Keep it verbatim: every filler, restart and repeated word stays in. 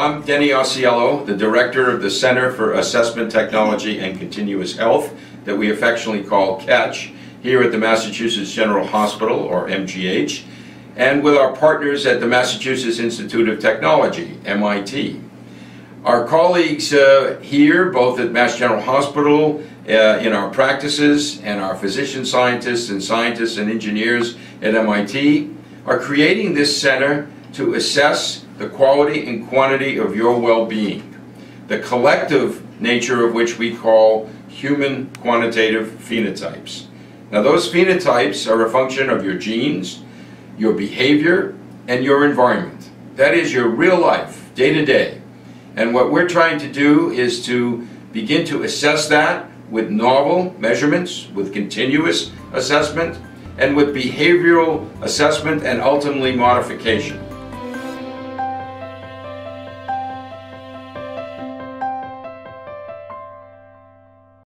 I'm Denny Ausiello, the Director of the Center for Assessment Technology and Continuous Health, that we affectionately call CATCH, here at the Massachusetts General Hospital, or M G H, and with our partners at the Massachusetts Institute of Technology, M I T. Our colleagues uh, here, both at Mass General Hospital, uh, in our practices, and our physician scientists and scientists and engineers at M I T, are creating this center to assess the quality and quantity of your well-being, the collective nature of which we call human quantitative phenotypes. Now, those phenotypes are a function of your genes, your behavior, and your environment. That is your real life, day to day. And what we're trying to do is to begin to assess that with novel measurements, with continuous assessment, and with behavioral assessment and ultimately modification.